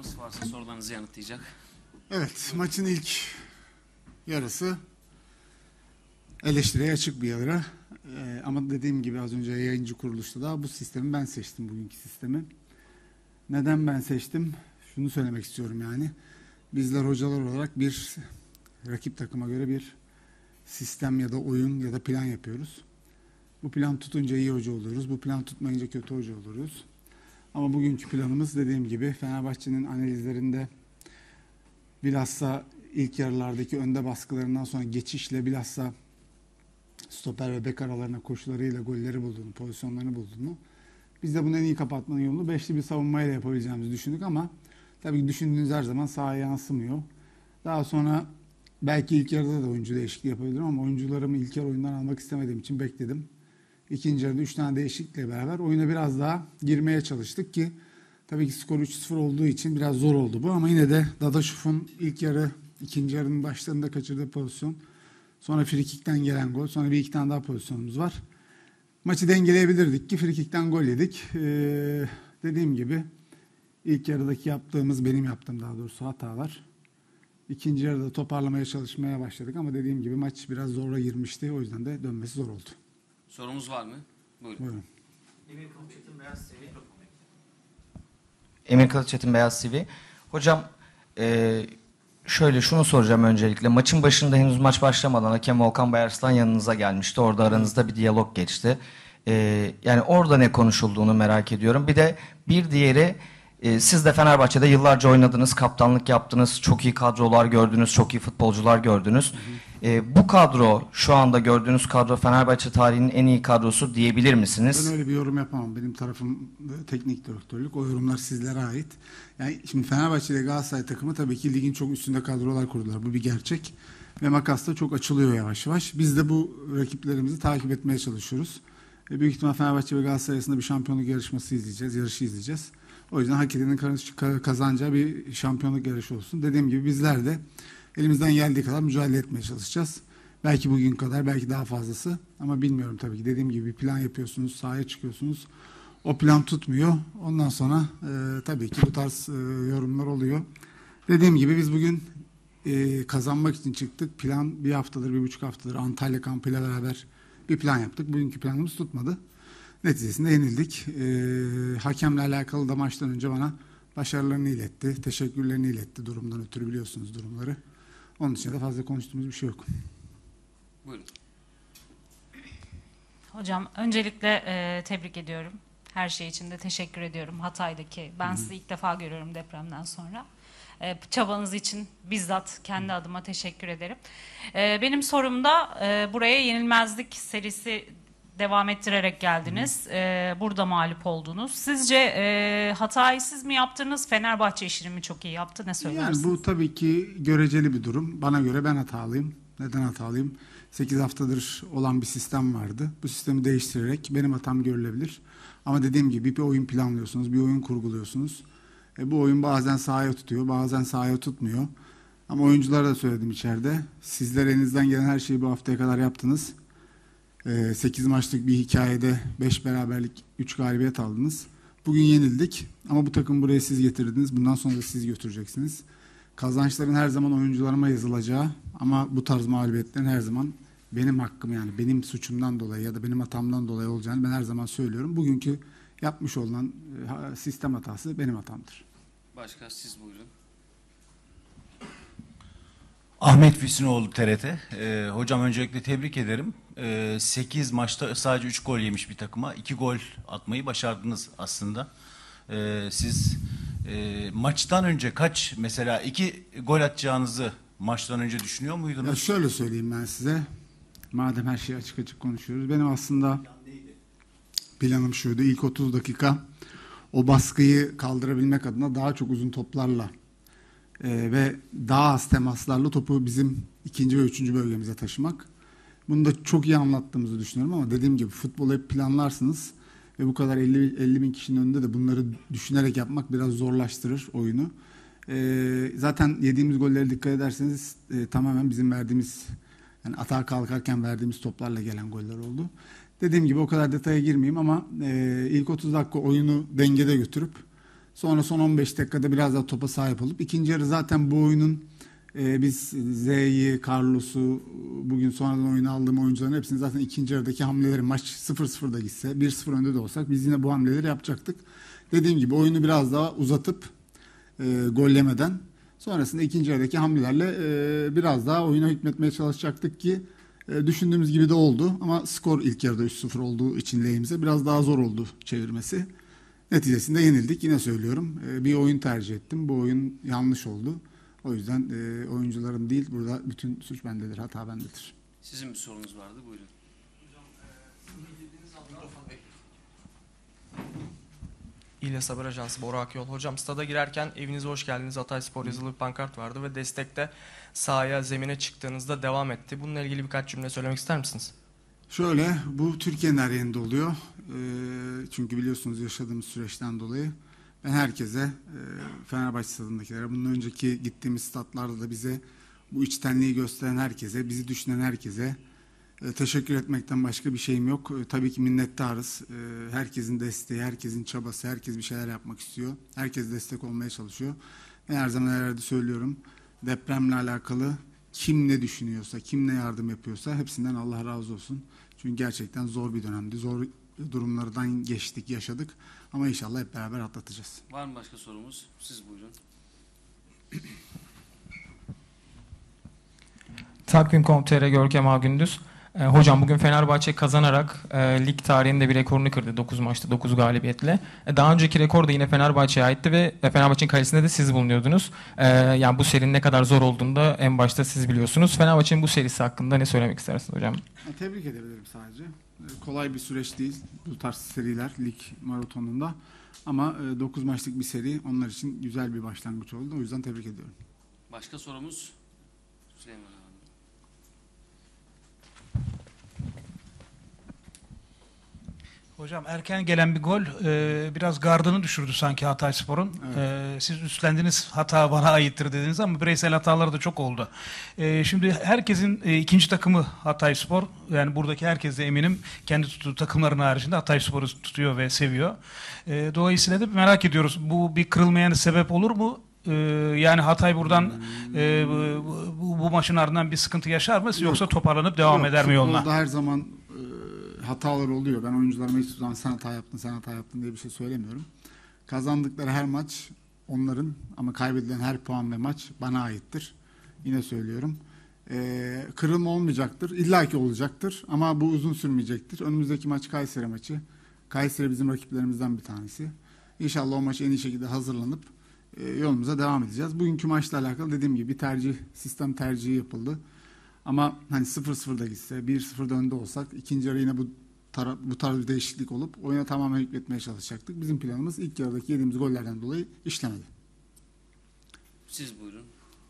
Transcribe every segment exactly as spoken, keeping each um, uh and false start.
hocamız varsa sorularınızı yanıtlayacak. Evet, maçın ilk yarısı eleştiriye açık bir yarı. Ee, ama dediğim gibi az önce yayıncı kuruluşta da bu sistemi ben seçtim, bugünkü sistemi. Neden ben seçtim? Şunu söylemek istiyorum yani. Bizler hocalar olarak bir rakip takıma göre bir sistem ya da oyun ya da plan yapıyoruz. Bu plan tutunca iyi hoca oluyoruz. Bu plan tutmayınca kötü hoca oluyoruz. Ama bugünkü planımız dediğim gibi Fenerbahçe'nin analizlerinde bilhassa ilk yarılardaki önde baskılarından sonra geçişle bilhassa stoper ve bek aralarına koşularıyla golleri bulduğunu, pozisyonlarını bulduğunu, biz de bunu en iyi kapatmanın yolunu beşli bir savunmayla yapabileceğimizi düşündük ama tabii düşündüğünüz her zaman sahaya yansımıyor. Daha sonra belki ilk yarıda da oyuncu değişikliği yapabilirim ama oyuncularımı ilk yarı oyundan almak istemediğim için bekledim. İkinci yarıda üç tane değişiklikle beraber oyuna biraz daha girmeye çalıştık ki tabii ki skor üç sıfır olduğu için biraz zor oldu bu ama yine de Dadaşov'un ilk yarı, ikinci yarının başlarında kaçırdığı pozisyon, sonra frikikten gelen gol, sonra bir iki tane daha pozisyonumuz var. Maçı dengeleyebilirdik ki frikikten gol yedik. Ee, dediğim gibi ilk yarıdaki yaptığımız, benim yaptığım daha doğrusu hatalar. İkinci yarıda toparlamaya çalışmaya başladık ama dediğim gibi maç biraz zora girmişti. O yüzden de dönmesi zor oldu. Sorumuz var mı? Buyurun. Buyurun. Emir Kılıçetin Beyaz T V. Emir Kılıçetin Beyaz T V. Hocam e, şöyle şunu soracağım öncelikle. Maçın başında henüz maç başlamadan hakem Volkan Bayarslan yanınıza gelmişti. Orada aranızda bir diyalog geçti. E, yani orada ne konuşulduğunu merak ediyorum. Bir de bir diğeri, e, siz de Fenerbahçe'de yıllarca oynadınız, kaptanlık yaptınız, çok iyi kadrolar gördünüz, çok iyi futbolcular gördünüz. Hı hı. E, bu kadro, şu anda gördüğünüz kadro Fenerbahçe tarihinin en iyi kadrosu diyebilir misiniz? Ben öyle bir yorum yapamam. Benim tarafım teknik direktörlük. O yorumlar sizlere ait. Yani şimdi Fenerbahçe ile Galatasaray takımı tabii ki ligin çok üstünde kadrolar kurdular. Bu bir gerçek. Ve makas da çok açılıyor yavaş yavaş. Biz de bu rakiplerimizi takip etmeye çalışıyoruz. E, büyük ihtimal Fenerbahçe ve Galatasaray arasında bir şampiyonluk yarışması izleyeceğiz. Yarışı izleyeceğiz. O yüzden hak edenin kazanacağı bir şampiyonluk yarışı olsun. Dediğim gibi bizler de elimizden geldiği kadar mücadele etmeye çalışacağız. Belki bugün kadar, belki daha fazlası. Ama bilmiyorum tabii ki. Dediğim gibi bir plan yapıyorsunuz, sahaya çıkıyorsunuz. O plan tutmuyor. Ondan sonra e, tabii ki bu tarz e, yorumlar oluyor. Dediğim gibi biz bugün e, kazanmak için çıktık. Plan bir haftadır, bir buçuk haftadır Antalya kampıyla beraber bir plan yaptık. Bugünkü planımız tutmadı. Neticesinde yenildik. E, hakemle alakalı da maçtan önce bana başarılarını iletti, teşekkürlerini iletti durumdan ötürü, biliyorsunuz durumları. Onun için de fazla konuştuğumuz bir şey yok. Buyurun. Hocam öncelikle e, tebrik ediyorum. Her şey için de teşekkür ediyorum. Hatay'daki, ben Hı-hı. sizi ilk defa görüyorum depremden sonra. E, çabanız için bizzat kendi adıma teşekkür ederim. E, benim sorum da e, buraya yenilmezlik serisi devam ettirerek geldiniz. Ee, burada mağlup oldunuz. Sizce e, hatayı siz mi yaptınız? Fenerbahçe işini mi çok iyi yaptı? Ne söylersiniz? Yani bu tabii ki göreceli bir durum. Bana göre ben hatalıyım. Neden hatalıyım? sekiz haftadır olan bir sistem vardı. Bu sistemi değiştirerek benim hatam görülebilir. Ama dediğim gibi bir oyun planlıyorsunuz, bir oyun kurguluyorsunuz. E, bu oyun bazen sahaya tutuyor, bazen sahaya tutmuyor. Ama oyunculara da söyledim içeride. Sizler elinizden gelen her şeyi bu haftaya kadar yaptınız. sekiz maçlık bir hikayede beş beraberlik, üç galibiyet aldınız. Bugün yenildik ama bu takım buraya siz getirdiniz. Bundan sonra da siz götüreceksiniz. Kazançların her zaman oyuncularıma yazılacağı ama bu tarz mağlubiyetlerin her zaman benim hakkım, yani benim suçumdan dolayı ya da benim hatamdan dolayı olacağını ben her zaman söylüyorum. Bugünkü yapmış olan sistem hatası benim hatamdır. Başka siz buyurun. Ahmet Füsunoğlu T R T. Ee, hocam öncelikle tebrik ederim. Ee, sekiz maçta sadece üç gol yemiş bir takıma iki gol atmayı başardınız aslında. Ee, siz e, maçtan önce kaç, mesela iki gol atacağınızı maçtan önce düşünüyor muydunuz? Ya şöyle söyleyeyim ben size. Madem her şeyi açık açık konuşuyoruz. Benim aslında planım şuydu. İlk otuz dakika o baskıyı kaldırabilmek adına daha çok uzun toplarla Ee, ve daha az temaslarla topu bizim ikinci ve üçüncü bölgemize taşımak. Bunu da çok iyi anlattığımızı düşünüyorum ama dediğim gibi futbolu hep planlarsınız ve bu kadar elli bin kişinin önünde de bunları düşünerek yapmak biraz zorlaştırır oyunu. Ee, zaten yediğimiz gollere dikkat ederseniz e, tamamen bizim verdiğimiz, yani atağa kalkarken verdiğimiz toplarla gelen goller oldu. Dediğim gibi o kadar detaya girmeyeyim ama e, ilk otuz dakika oyunu dengede götürüp Sonra son on beş dakikada biraz daha topa sahip olup ikinci yarı zaten bu oyunun e, biz Z'yi, Carlos'u, bugün sonradan oyuna aldığım oyuncuların hepsini zaten ikinci yarıdaki hamleleri, maç sıfır sıfır da gitse, bir sıfır önde de olsak biz yine bu hamleleri yapacaktık. Dediğim gibi oyunu biraz daha uzatıp e, gol yemeden sonrasında ikinci yarıdaki hamlelerle e, biraz daha oyuna hükmetmeye çalışacaktık ki e, düşündüğümüz gibi de oldu. Ama skor ilk yarıda üç sıfır olduğu için lehimize biraz daha zor oldu çevirmesi. Neticesinde yenildik. Yine söylüyorum. E, bir oyun tercih ettim. Bu oyun yanlış oldu. O yüzden e, oyuncuların değil, burada bütün suç bendedir, hata bendedir. Sizin bir sorunuz vardı. Buyurun. İlyas Haber Ajansı, Bora Akyol. Hocam stada girerken evinize hoş geldiniz Hatayspor yazılı bir pankart vardı ve destekte sahaya, zemine çıktığınızda devam etti. Bununla ilgili birkaç cümle söylemek ister misiniz? Şöyle, bu Türkiye'nin her yerinde oluyor. E, çünkü biliyorsunuz yaşadığımız süreçten dolayı ben herkese, e, Fenerbahçe stadındakilere, bundan önceki gittiğimiz statlarda da bize bu içtenliği gösteren herkese, bizi düşünen herkese e, teşekkür etmekten başka bir şeyim yok. E, tabii ki minnettarız. E, herkesin desteği, herkesin çabası, herkes bir şeyler yapmak istiyor. Herkes destek olmaya çalışıyor. Ben her zaman her yerde söylüyorum. Depremle alakalı kim ne düşünüyorsa, kim ne yardım yapıyorsa hepsinden Allah razı olsun. Çünkü gerçekten zor bir dönemdi. Zor durumlardan geçtik, yaşadık. Ama inşallah hep beraber atlatacağız. Var mı başka sorumuz? Siz buyurun. Takvim nokta com nokta tr Görkem Ağgündüz. E, hocam bugün Fenerbahçe kazanarak e, lig tarihinde bir rekorunu kırdı. dokuz maçta dokuz galibiyetle. E, daha önceki rekor da yine Fenerbahçe'ye aitti ve e, Fenerbahçe'nin kalesinde de siz bulunuyordunuz. E, yani bu serinin ne kadar zor olduğunu da en başta siz biliyorsunuz. Fenerbahçe'nin bu serisi hakkında ne söylemek istersiniz hocam? Ya, tebrik edebilirim sadece. E, kolay bir süreç değil bu tarz seriler lig maratonunda. Ama e, dokuz maçlık bir seri onlar için güzel bir başlangıç oldu. O yüzden tebrik ediyorum. Başka sorumuz? Süleyman abi. Hocam erken gelen bir gol e, biraz gardını düşürdü sanki Hatayspor'un. Evet. E, siz üstlendiniz, hata bana aittir dediniz ama bireysel hataları da çok oldu. E, şimdi herkesin e, ikinci takımı Hatayspor. Yani buradaki herkes de eminim kendi tuttuğu takımların haricinde Hatayspor'u tutuyor ve seviyor. E, dolayısıyla da merak ediyoruz. Bu bir kırılmaya sebep olur mu? E, yani Hatay buradan e, bu, bu, bu maçın ardından bir sıkıntı yaşar mı? Yoksa toparlanıp devam Yok, eder mi yoluna? futbolda her zaman e, hatalar oluyor. Ben oyuncularıma hiçbir zaman sen hata yaptın, sen hata yaptın diye bir şey söylemiyorum. Kazandıkları her maç onların, ama kaybedilen her puan ve maç bana aittir. Yine söylüyorum. E, kırılma olmayacaktır. İlla ki olacaktır ama bu uzun sürmeyecektir. Önümüzdeki maç Kayseri maçı. Kayseri bizim rakiplerimizden bir tanesi. İnşallah o maç en iyi şekilde hazırlanıp e, yolumuza devam edeceğiz. Bugünkü maçla alakalı dediğim gibi bir tercih, sistem tercihi yapıldı. Ama hani sıfır sıfırda gitse, bir sıfırda önde olsak ikinci yarı yine bu tara- bu tarz bir değişiklik olup oyuna tamamen hükmetmeye çalışacaktık. Bizim planımız ilk yarıdaki yediğimiz gollerden dolayı işlemedi. Siz buyurun.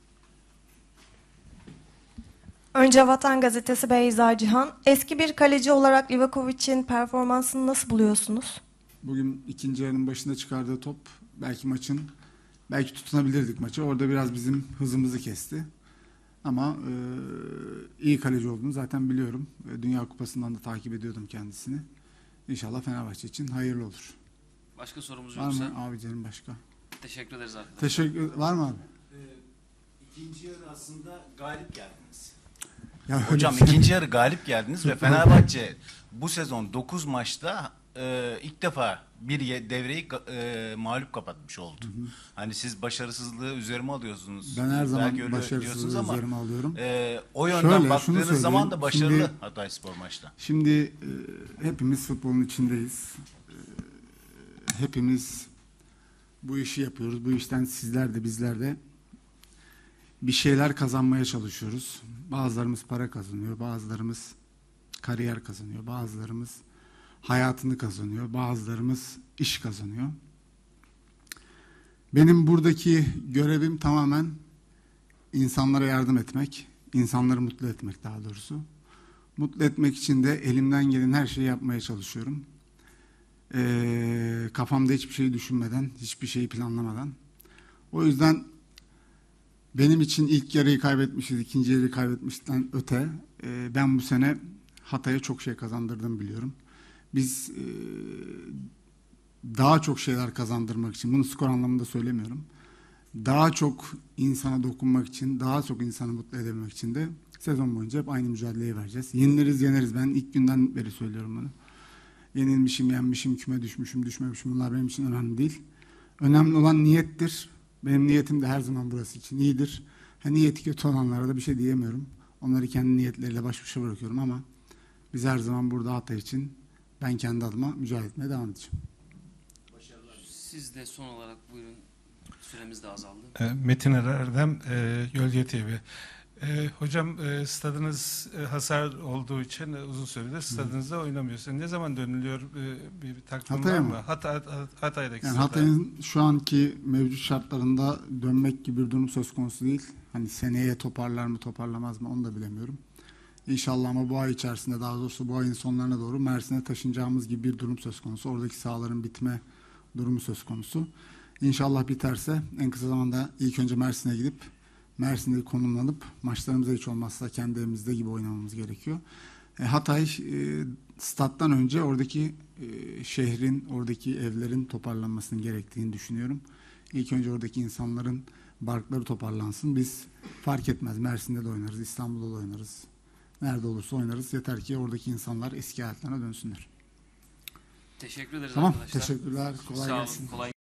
Önce Vatan Gazetesi Beyza Cihan. Eski bir kaleci olarak Livakovic'in performansını nasıl buluyorsunuz? Bugün ikinci yarının başında çıkardığı top belki maçın, belki tutunabilirdik maçı. Orada biraz bizim hızımızı kesti. Ama e, iyi kaleci olduğunu zaten biliyorum. E, Dünya Kupası'ndan da takip ediyordum kendisini. İnşallah Fenerbahçe için hayırlı olur. Başka sorumuz Var yoksa mı abilerim başka? teşekkür ederiz arkadaşlar. Teşekkür, var mı abi? İkinci yarı aslında galip geldiniz. Ya öyle Hocam bir şey- ikinci yarı galip geldiniz ve Fenerbahçe bu sezon dokuz maçta e, ilk defa bir ye- devreyi ga- e, mağlup kapatmış oldu. Hani siz başarısızlığı üzerime alıyorsunuz. Ben her zaman Belki öyle diyorsunuz başarısızlığı ama, üzerime alıyorum. e, o yönden Şöyle, şunu baktığınız zaman söyleyeyim. da başarılı Şimdi- Hatayspor maçta. Şimdi e, hepimiz futbolun içindeyiz. E, hepimiz bu işi yapıyoruz. Bu işten sizler de bizler de bir şeyler kazanmaya çalışıyoruz. Bazılarımız para kazanıyor, bazılarımız kariyer kazanıyor, bazılarımız hayatını kazanıyor, bazılarımız iş kazanıyor. Benim buradaki görevim tamamen insanlara yardım etmek, insanları mutlu etmek daha doğrusu. Mutlu etmek için de elimden gelen her şeyi yapmaya çalışıyorum. Ee, kafamda hiçbir şey düşünmeden, hiçbir şeyi planlamadan. O yüzden benim için ilk yarıyı kaybetmişiz, ikinci yarıyı kaybetmişten öte e, ben bu sene Hatay'a çok şey kazandırdığımı biliyorum. Biz e, daha çok şeyler kazandırmak için, bunu skor anlamında söylemiyorum, daha çok insana dokunmak için, daha çok insanı mutlu edebilmek için de sezon boyunca hep aynı mücadeleyi vereceğiz. Yeniliriz, yeneriz. Ben ilk günden beri söylüyorum bunu. Yenilmişim, yenmişim, küme düşmüşüm, düşmemişim. Bunlar benim için önemli değil. Önemli olan niyettir. Benim niyetim de her zaman burası için iyidir. Ha, niyeti kötü olanlara da bir şey diyemiyorum. Onları kendi niyetleriyle baş başa bırakıyorum ama biz her zaman burada Hatay için ben kendi adıma mücadele etmeye devam edeceğim. Siz de son olarak buyurun. Süremiz de azaldı. Metin Erdem, e, Gölge T V. E, hocam e, stadınız e, hasar olduğu için e, uzun süredir stadınızda oynamıyorsunuz. Ne zaman dönülüyor? E, bir, bir takvim Hatay'a var mı? mı? Hatay, Hatay'daki Yani stada. Hatay'ın şu anki mevcut şartlarında dönmek gibi bir durum söz konusu değil. Hani seneye toparlar mı toparlamaz mı onu da bilemiyorum. İnşallah ama bu ay içerisinde, daha doğrusu bu ayın sonlarına doğru Mersin'e taşınacağımız gibi bir durum söz konusu. Oradaki sahaların bitme durumu söz konusu. İnşallah biterse en kısa zamanda ilk önce Mersin'e gidip Mersin'de konumlanıp maçlarımıza hiç olmazsa kendi evimizde gibi oynamamız gerekiyor. E, Hatay e, stat'tan önce oradaki e, şehrin, oradaki evlerin toparlanmasının gerektiğini düşünüyorum. İlk önce oradaki insanların barkları toparlansın. Biz fark etmez. Mersin'de de oynarız, İstanbul'da da oynarız. Nerede olursa oynarız. Yeter ki oradaki insanlar eski hayatlarına dönsünler. Teşekkür ederiz Tamam, arkadaşlar. teşekkürler. Kolay Sağ olun. gelsin. Kolay